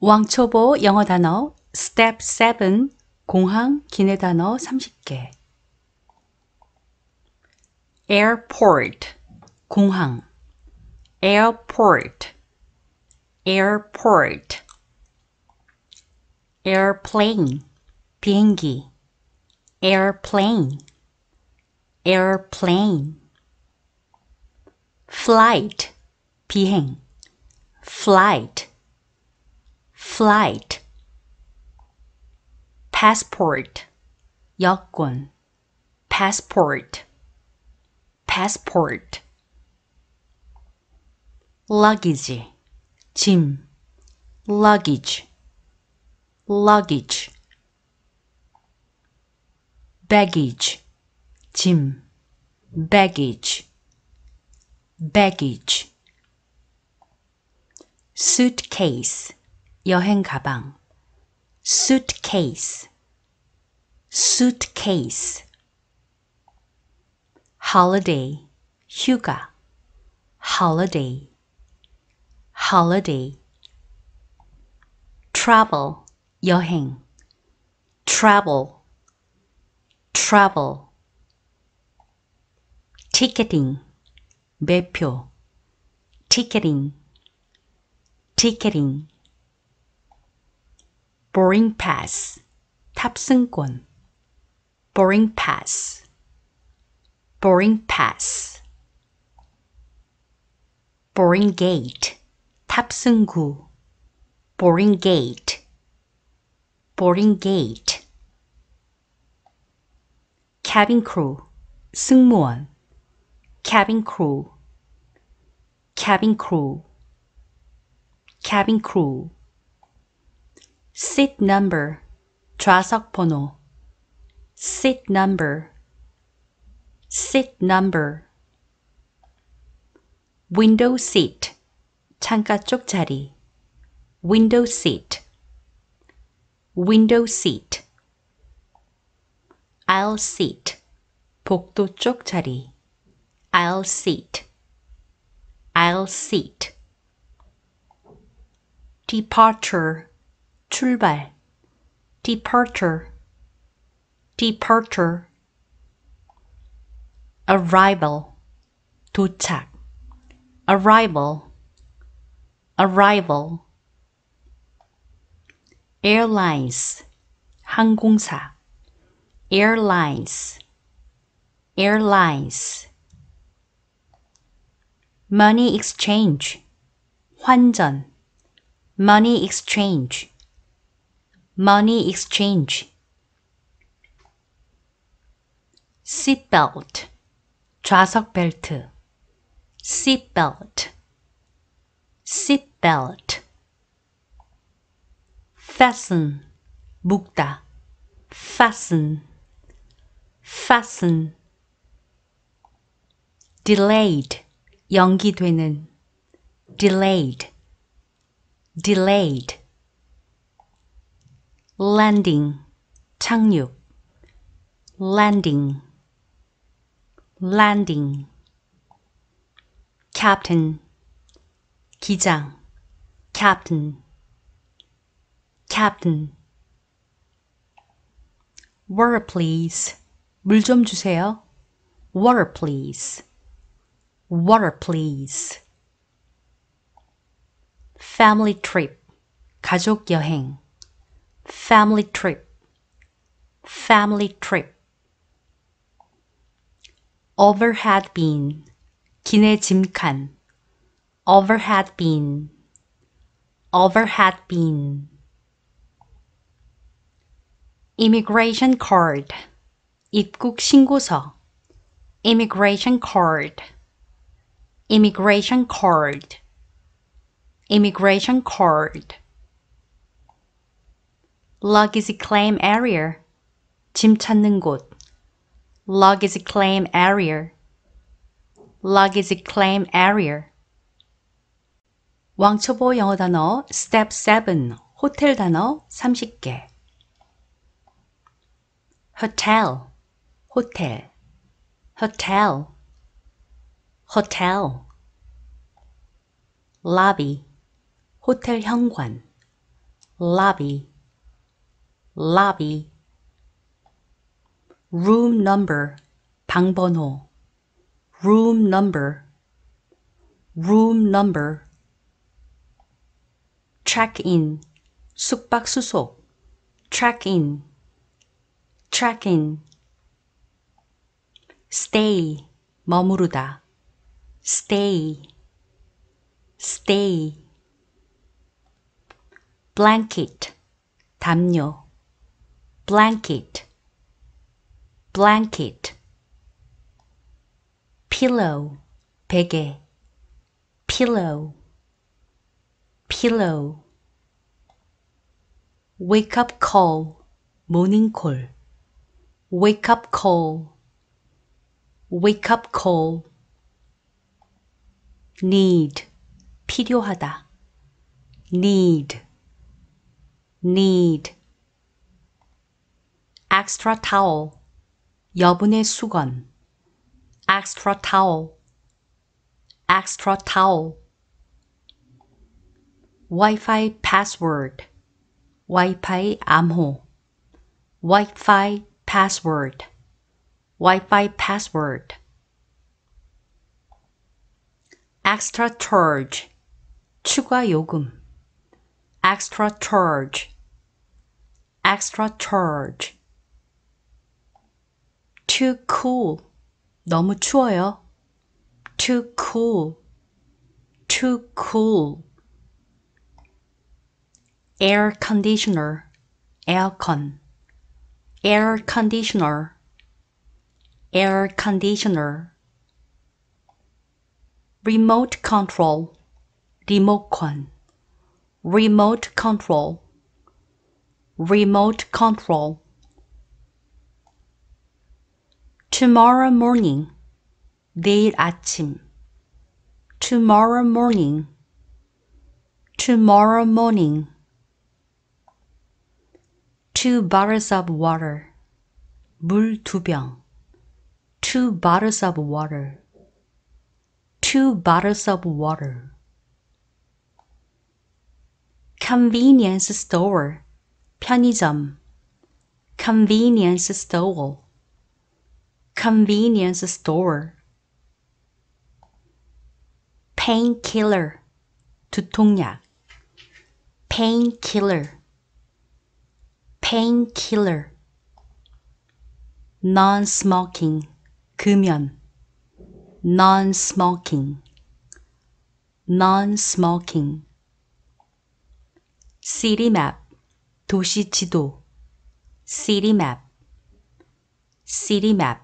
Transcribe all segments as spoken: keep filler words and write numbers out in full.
왕초보 영어 단어 스텝 칠 공항 기내 단어 삼십 개 airport 공항 airport airport airplane 비행기 airplane airplane flight 비행 flight flight passport 여권 passport passport luggage 짐 luggage luggage baggage 짐 baggage baggage suitcase 여행 가방 suitcase suitcase holiday 휴가 holiday holiday travel 여행 travel travel ticketing 매표 ticketing ticketing boarding pass 탑승권 boarding pass boarding pass boarding gate 탑승구 boarding gate boarding gate cabin crew 승무원 cabin crew cabin crew cabin crew seat number 좌석 번호 seat number seat number window seat 창가 쪽 자리 window seat window seat aisle seat 복도 쪽 자리 aisle seat aisle seat departure 출발 departure departure arrival 도착 arrival arrival airlines 항공사 airlines airlines money exchange 환전 money exchange money exchange seatbelt 좌석 벨트 seatbelt seatbelt fasten 묶다 fasten fasten delayed 연기되는 delayed delayed landing 착륙 landing landing captain 기장 captain captain water please 물 좀 주세요 water please water please family trip 가족 여행 family trip family trip overhead bin 기내 짐칸 overhead bin overhead bin immigration card 입국 신고서 immigration card immigration card immigration card luggage claim area 짐 찾는 곳 luggage claim area luggage claim area 왕초보 영어 단어 스텝 칠 호텔 단어 삼십 개 hotel 호텔 hotel hotel lobby 호텔 현관 lobby, lobby. room number, 방번호, room number, room number. check-in, 숙박수속, check-in, check-in. stay, 머무르다, stay, stay. blanket, 담요, blanket, blanket. pillow, 베개, pillow, pillow. wake up call, morning call, wake up call, wake up call. need, 필요하다, need, need. extra towel, 여분의 수건, extra towel, extra towel. Wi-Fi password, Wi-Fi 암호, Wi-Fi password, Wi-Fi password. extra charge, 추가 요금, extra charge, extra charge. too cool, 너무 추워요, too cool, too cool. air conditioner, 에어컨, air conditioner, air conditioner. remote control, 리모컨, remote control, remote control. tomorrow morning, 내일 아침, tomorrow morning, tomorrow morning. two bottles of water, 물 두 병, two bottles of water, two bottles of water. convenience store, 편의점, convenience store, convenience store. painkiller, 두통약, painkiller, painkiller. non-smoking, 금연, non-smoking, non-smoking. city map, 도시 지도, city map, city map,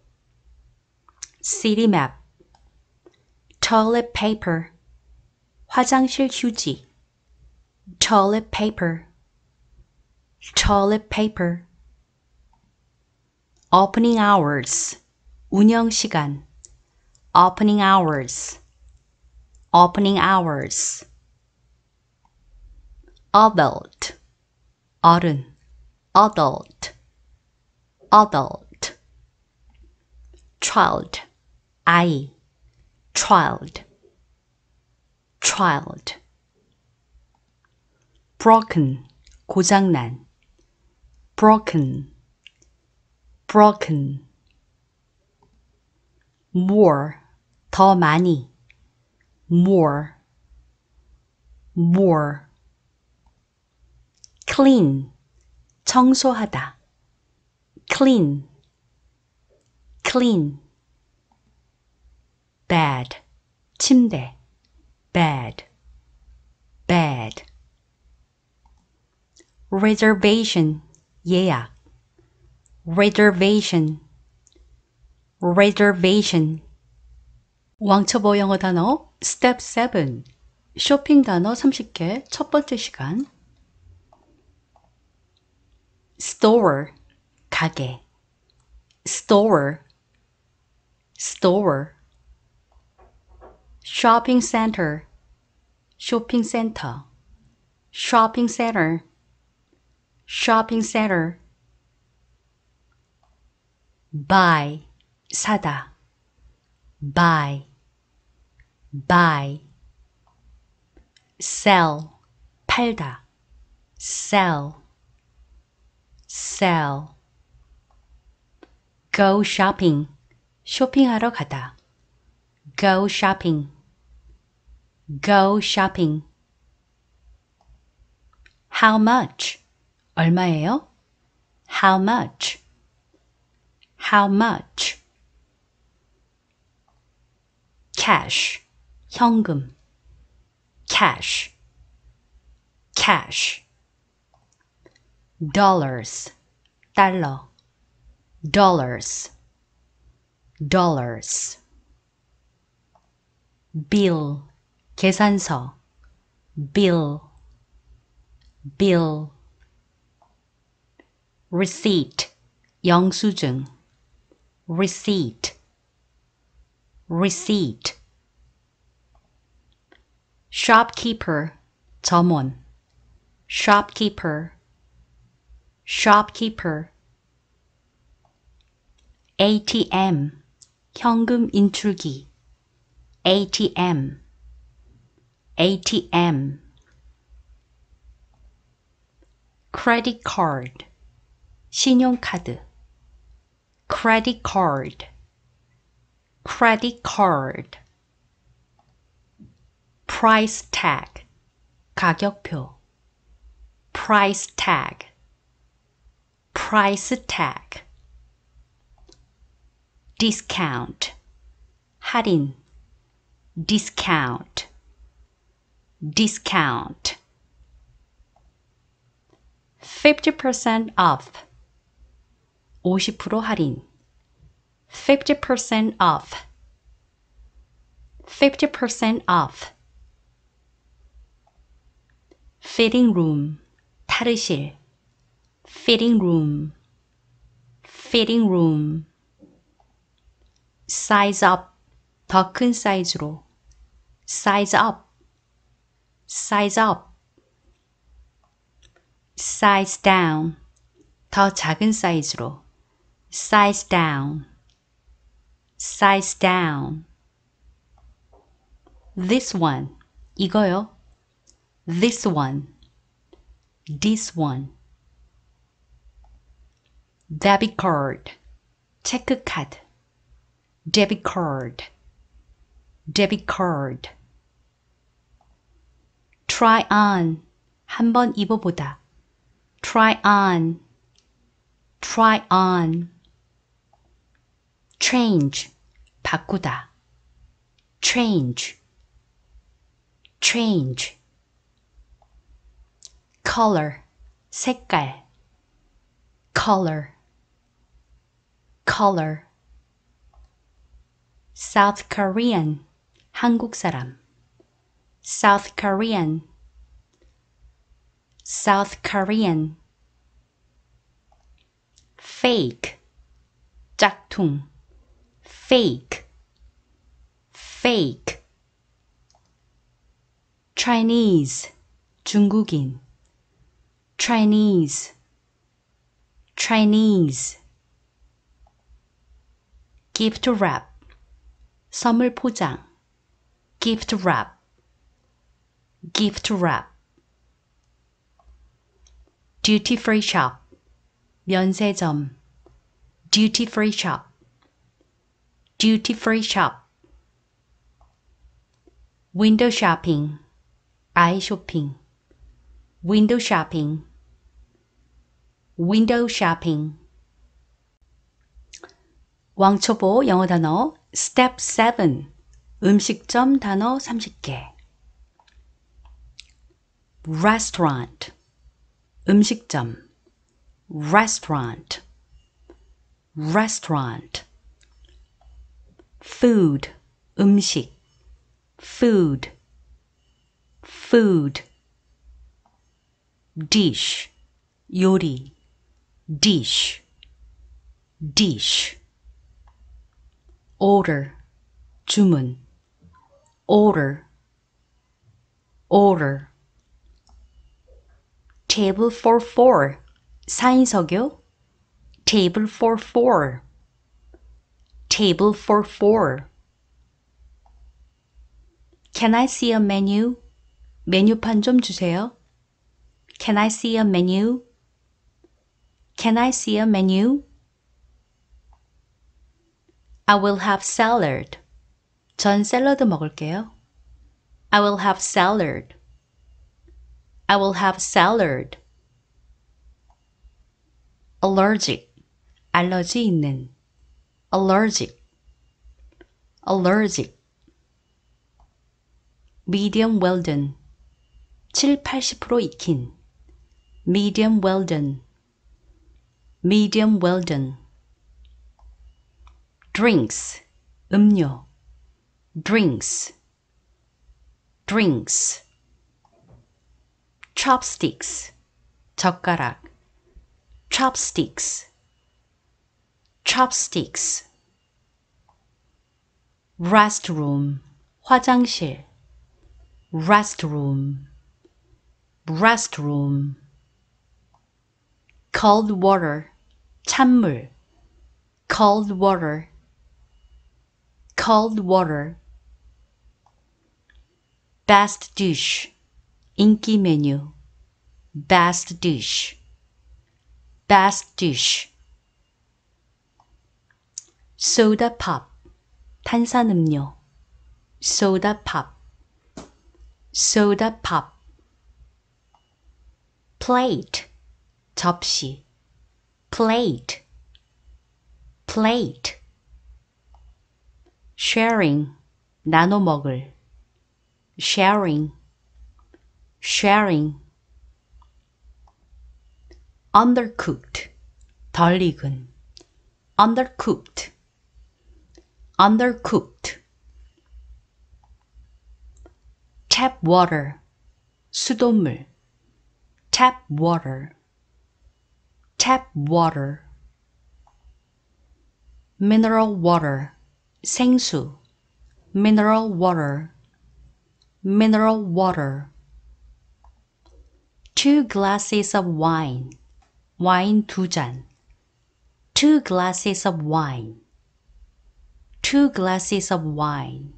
city map. toilet paper, 화장실 휴지, toilet paper, toilet paper. opening hours, 운영 시간, opening hours, opening hours. adult, 어른, adult, adult. child, 아이, child, child. broken, 고장난, broken, broken. more, 더 많이, more, more. clean, 청소하다, clean, clean. bed, 침대, bed, bed. reservation, 예약, reservation, reservation. 왕초보 영어 단어 스텝 세븐, 쇼핑 단어 삼십 개 첫 번째 시간. store, 가게, store, store. shopping center, shopping center, shopping center, shopping center. buy, 사다, buy, buy. sell, 팔다, sell, sell. go shopping, 쇼핑하러 가다. go shopping, go shopping. how much, 얼마예요? how much, how much. cash, 현금. cash, cash. dollars, 달러. dollars, dollars. bill, 계산서. bill, bill. receipt, 영수증. receipt, receipt. shopkeeper, 점원. shopkeeper, shopkeeper. 에이티엠, 현금 인출기. 에이티엠, 에이티엠. credit card, 신용카드. credit card, credit card. price tag, 가격표. price tag, price tag. discount, 할인. discount, discount. fifty percent off, 오십 퍼센트 할인. fifty percent off, fifty percent off. fitting room, 탈의실. fitting room, fitting room. size up, 더 큰 사이즈로. size up, size up. size down, 더 작은 사이즈로. size down, size down. this one, 이거요. this one, this one. debit card, 체크카드. debit card, debit card. try on, 한번 입어보다. try on, try on. change, 바꾸다. change, change. color, 색깔. color, color. South Korean, 한국 사람. South Korean, South Korean. fake, 짝퉁. fake, fake. Chinese, 중국인. Chinese, Chinese. gift wrap, 선물 포장. gift wrap, gift wrap. duty free shop, 면세점. duty free shop, duty free shop. window shopping, eye shopping. window shopping, window shopping. 왕초보 영어 단어 Step seven, 음식점 단어 삼십 개. restaurant, 음식점. restaurant, restaurant. food, 음식. food, food. dish, 요리. dish, dish. order, 주문. order, order. table for four, 사 인석요. table for four, table for four. Can I see a menu? 메뉴판 좀 주세요. Can I see a menu? Can I see a menu? I will have salad. 전 샐러드 먹을게요. I will have salad. I will have salad. Allergic. 알러지 있는. Allergic. Allergic. Medium well done. 칠, 팔십 퍼센트 익힌. Medium well done. Medium well done. Drinks. 음료. Drinks. Drinks. Chopsticks. 젓가락. Chopsticks. Chopsticks. Restroom. 화장실. Restroom. Restroom. Cold water. 찬물. Cold water. Cold water. Best dish. 인기 메뉴. Best dish. Best dish. Soda pop. 탄산음료. Soda pop. Soda pop. Plate. 접시. Plate. Plate. Sharing. 나눠 먹을. Sharing. Sharing. Undercooked. 덜 익은. Undercooked. Undercooked. Tap water. 수돗물. Tap water. Tap water. Mineral water. 생수. Mineral water. Mineral water. Two glasses of wine. 와인 두 잔. Two glasses of wine. Two glasses of wine.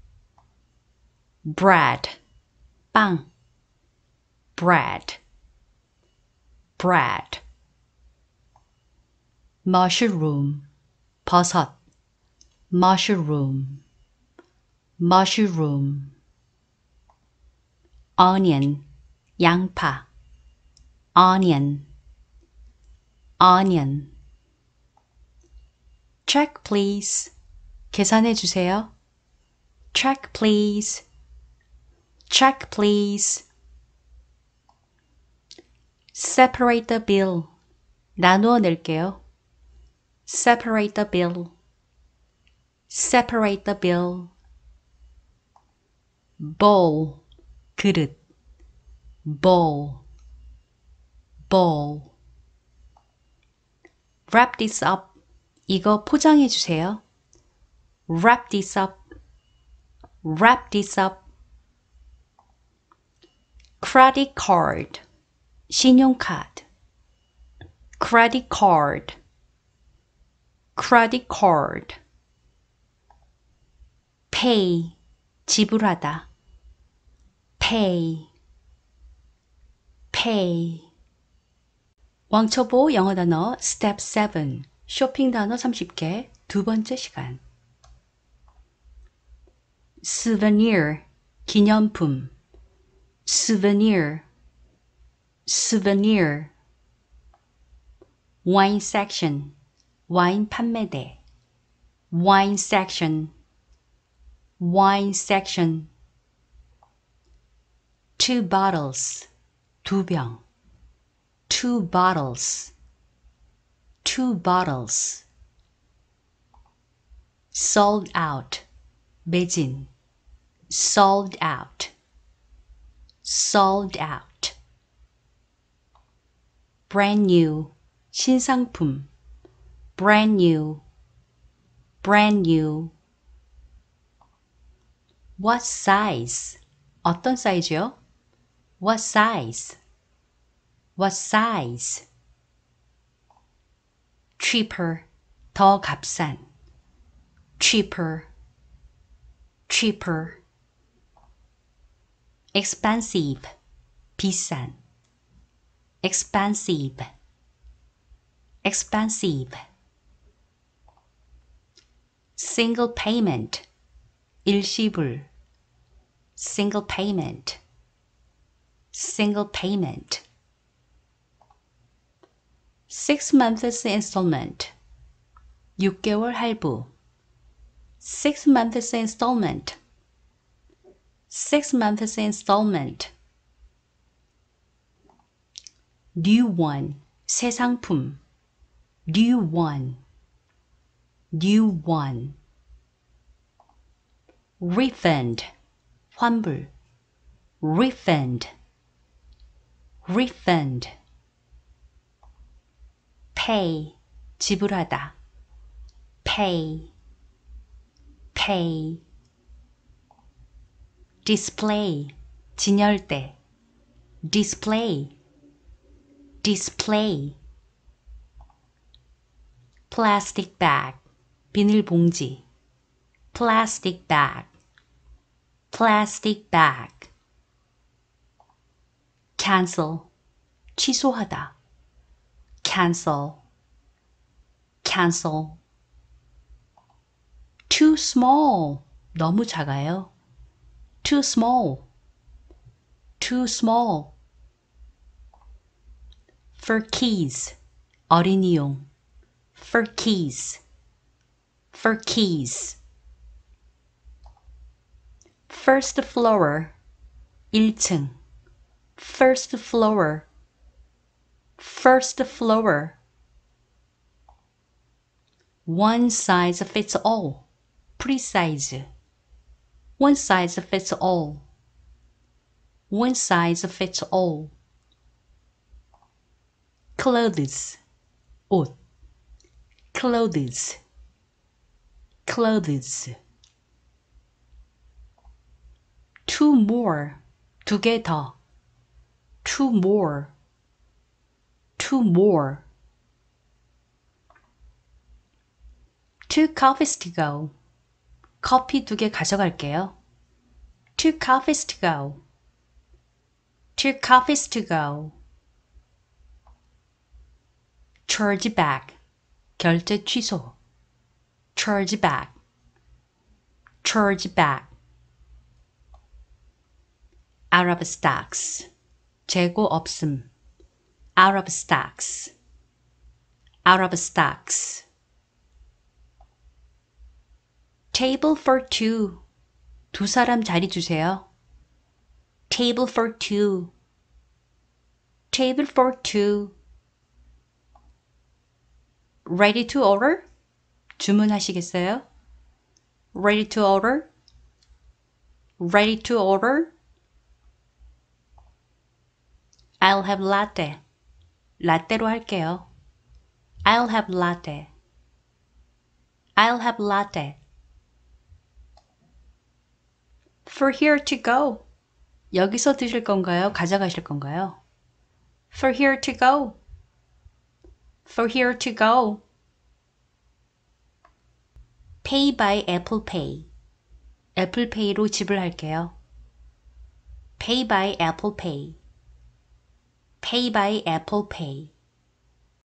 Bread. 빵. Bread. Bread. Mushroom. 버섯. Mushroom. Mushroom. Onion. 양파. Onion. Onion. Check please. 계산해 주세요. Check please. Check please. Separate the bill. 나누어 낼게요. Separate the bill. Separate the bill. Bowl. 그릇. Bowl. Bowl. Wrap this up. 이거 포장해 주세요. Wrap this up. Wrap this up. Credit card. 신용카드. Credit card. Credit card. Pay. 지불하다. Pay. Pay. 왕초보 영어 단어 스텝 세븐. 쇼핑 단어 삼십 개. 두 번째 시간. Souvenir. 기념품. Souvenir. Souvenir. Wine section. 와인 판매대. Wine section. Wine section. Two bottles. 두 병. Two bottles. Two bottles. Sold out. 매진. Sold out. Sold out. Brand new. 신상품. Brand new. Brand new. What size? 어떤 사이즈요? What size? What size? Cheaper. 더 값싼. Cheaper. Cheaper. Expensive. 비싼. expensive, expensive. single payment, 일시불, single payment, single payment. six months installment, 육 개월 할부, six months installment, six months installment. new one, 새 상품, new one, new one. refund, 환불, refund, refund. pay, 지불하다, pay, pay. display, 진열대, display, display. plastic bag, 비닐봉지, plastic bag, plastic bag. cancel, 취소하다, cancel, cancel. too small, 너무 작아요, too small, too small. for keys, 어린이용, for keys, for keys. first floor, 일 층, first floor, first floor. one size fits all, pre-size, one size fits all, one size fits all. clothes, 옷, clothes, clothes. two more, 두 개 더, two more, two more. two coffees to go, 커피 두 개 가져갈게요, two coffees to go, two coffees to go. charge back, 결제 취소, charge back, charge back. out of stocks, 재고 없음, out of stocks, out of stocks. table for two, 두 사람 자리 주세요, table for two, table for two. ready to order? 주문하시겠어요? ready to order? ready to order? I'll have latte. 라떼로 할게요. I'll have latte. I'll have latte. For here to go. 여기서 드실 건가요? 가져가실 건가요? For here to go. For here to go. Pay by Apple Pay. 애플페이로 지불할게요. Pay by Apple Pay. Pay by Apple Pay.